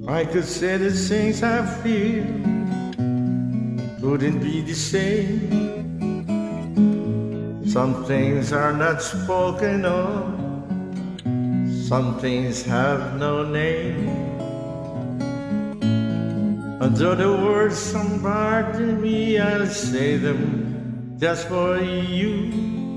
I could say the things I feel wouldn't be the same. Some things are not spoken of, some things have no name. Although the words bombard me, I'll say them just for you.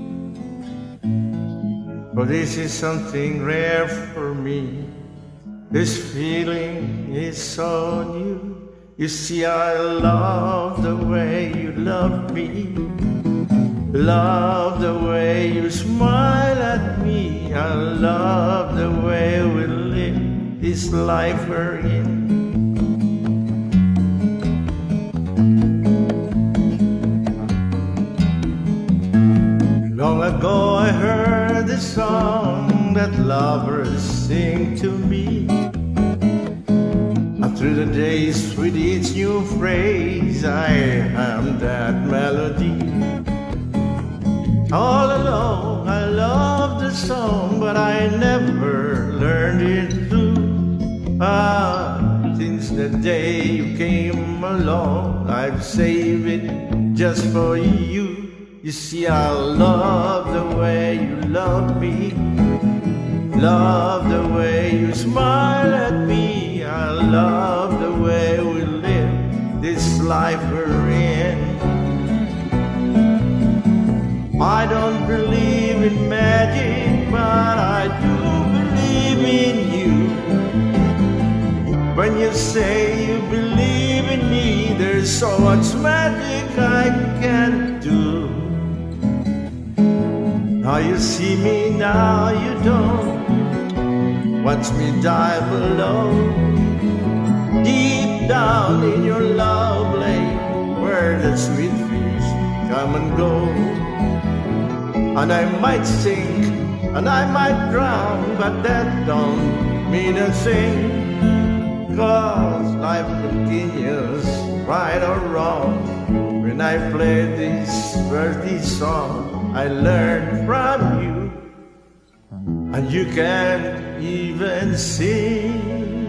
For this is something rare for me. This feeling is so new. You see, I love the way you love me, love the way you smile at me. I love the way we live this life we're in. Long ago I heard a song that lovers sing to me. And through the days with each new phrase I am that melody. All along I loved the song, but I never learned it through. Since the day you came along, I've saved it just for you. You see, I love the way you love me, love the way you smile at me. I love the way we live this life we're in. I don't believe in magic, but I do believe in you. When you say you believe in me, there's so much magic I can't do. Now you see me, now you don't. Watch me dive below, deep down in your love lake, where the sweet fish come and go. And I might sink, and I might drown, but that don't mean a thing. 'Cause life continues, right or wrong. When I play this birthday song, I learned from you, and you can't even sing.